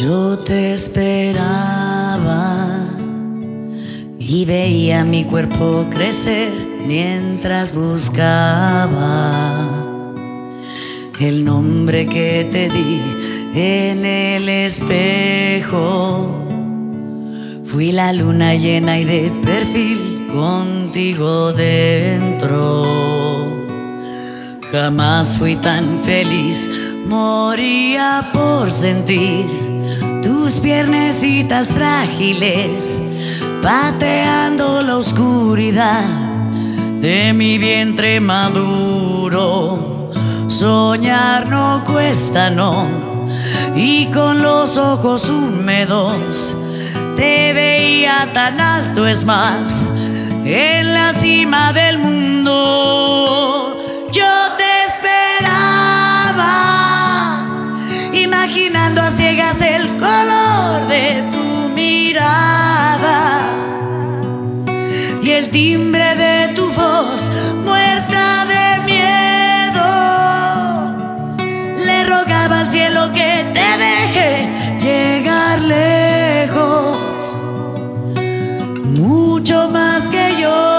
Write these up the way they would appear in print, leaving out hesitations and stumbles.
Yo te esperaba y veía mi cuerpo crecer mientras buscaba el nombre que te di en el espejo. Fui la luna llena y de perfil contigo dentro. Jamás fui tan feliz, moría por sentir tus piernecitas frágiles pateando la oscuridad de mi vientre maduro. Soñar no cuesta, no, y con los ojos húmedos te veía tan alto, es más, en la cima del mundo. Yo te esperaba, imaginando a ciegas el color de tu mirada y el timbre de tu voz muerta de miedo. Le rogaba al cielo que te deje llegar lejos, mucho más que yo.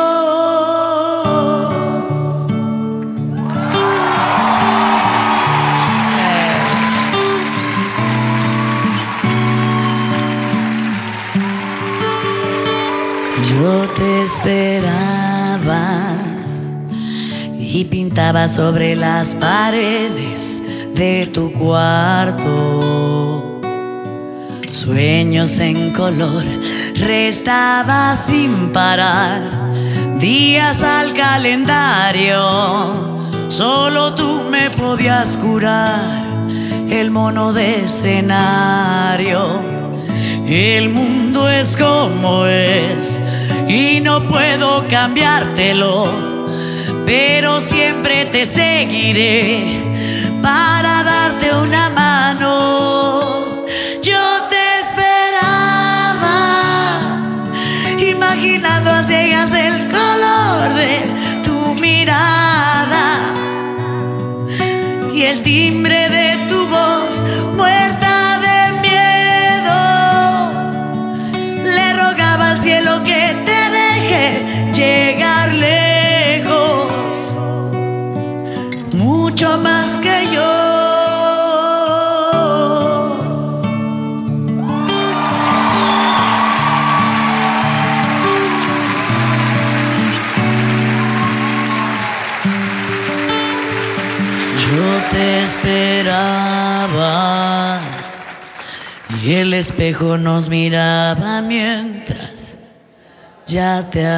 Yo te esperaba y pintaba sobre las paredes de tu cuarto sueños en color, restaba sin parar días al calendario. Solo tú me podías curar el mono de escenario. El mundo es como es y no puedo cambiártelo, pero siempre te seguiré para darte una mano. Yo te esperaba, imaginando a ciegas el color de tu mirada y el timbre de tu voz muerta de miedo. Le rogaba al cielo que te deje llegar lejos, mucho más que yo. Yo te esperaba y el espejo nos miraba mientras ya te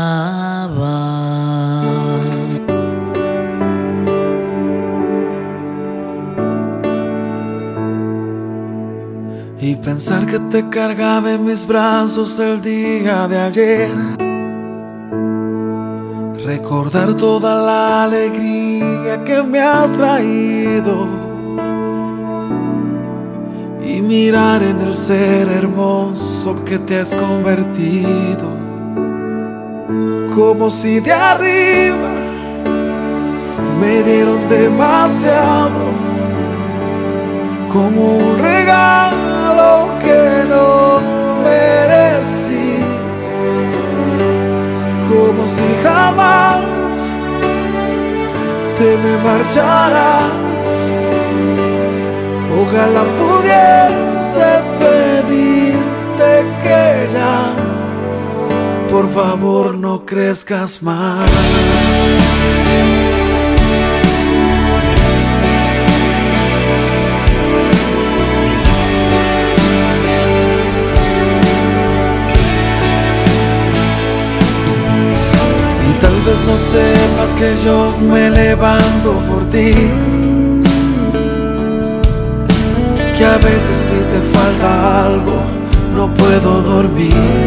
amaba. Y pensar que te cargaba en mis brazos el día de ayer, recordar toda la alegría que me has traído y mirar en el ser hermoso que te has convertido, como si de arriba me dieron demasiado, como un regalo que no merecí, como si jamás te me marcharas. Ojalá pudiese pedirte que ya, por favor, no crezcas más. Tal vez no sepas que yo me levanto por ti, que a veces si te falta algo no puedo dormir,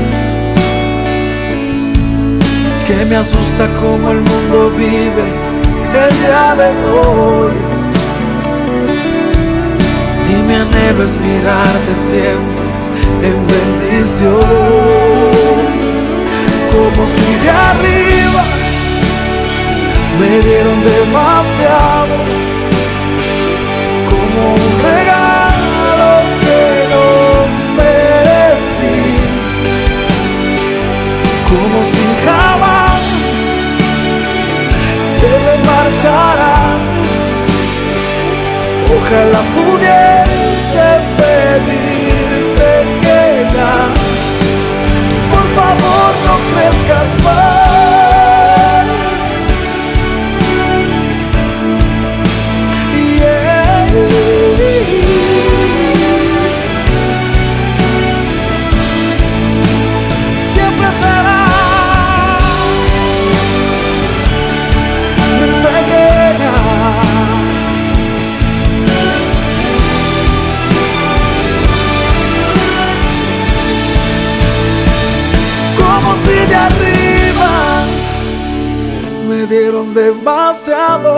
que me asusta cómo el mundo vive el día de hoy, y mi anhelo es mirarte siempre en bendición, como si de arriba me dieron demasiado, como un regalo que como si jamás te me marcharás. Ojalá pudiese pedirte que ya, por favor, no crezcas más. Yeah. Siempre serás mi pequeña. Como si de arriba me dieron demasiado.